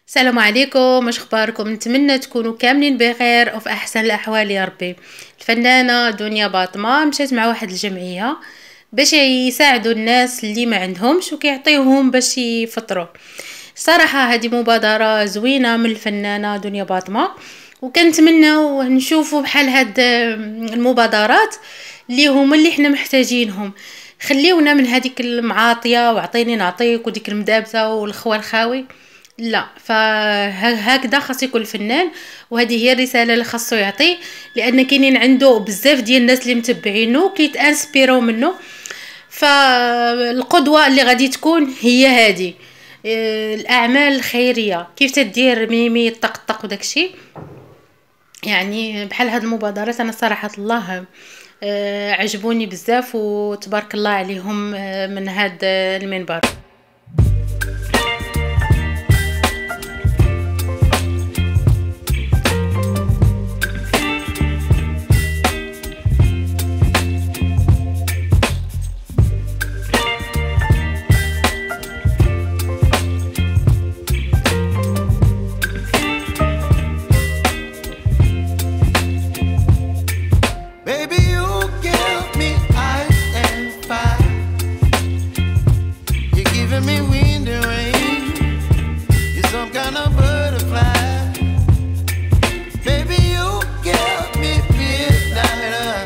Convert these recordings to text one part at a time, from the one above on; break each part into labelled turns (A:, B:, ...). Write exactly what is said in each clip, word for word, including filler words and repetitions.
A: السلام عليكم، اش اخباركم؟ نتمنى تكونوا كاملين بخير وفي احسن الاحوال يا ربي. الفنانه دنيا باطمه مشات مع واحد الجمعيه باش يساعدوا الناس اللي ما عندهمش وكيعطيوهم باش يفطروا. صراحه هذه مبادره زوينه من الفنانه دنيا باطمه، وكنتمنى نشوفوا بحال هاد المبادرات اللي هما اللي احنا محتاجينهم. خليونا من هذيك المعاطيه وعطيني نعطيك وديك المدابزه والخوال الخاوي، لا. فهكذا خاص يكون الفنان، وهذه هي الرساله اللي خاصو يعطي، لان كاينين عنده بزاف ديال الناس اللي متبعينه كيتانسبيرو منه. فالقدوه اللي غادي تكون هي هذه الاعمال الخيريه، كيف تدير ميمي طقطق وداكشي. يعني بحال هاد المبادرات انا صراحه الله عجبوني بزاف وتبارك الله عليهم من هاد المنبر.
B: Me wind and rain, you're some kind of butterfly. Baby, you give me midnight.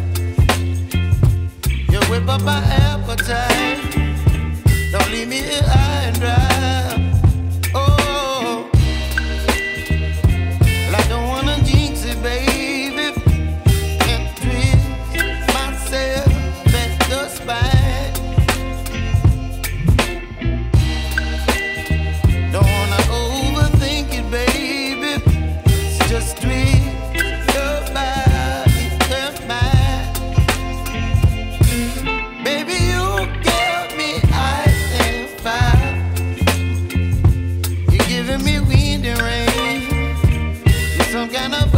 B: You whip up my appetite. Don't leave me here high and dry. Oh, well, I don't wanna jinx it, baby, and twist myself at the spine. Just tweet your body and mine. Baby, you give me ice and fire. You're giving me wind and rain. You're some kind of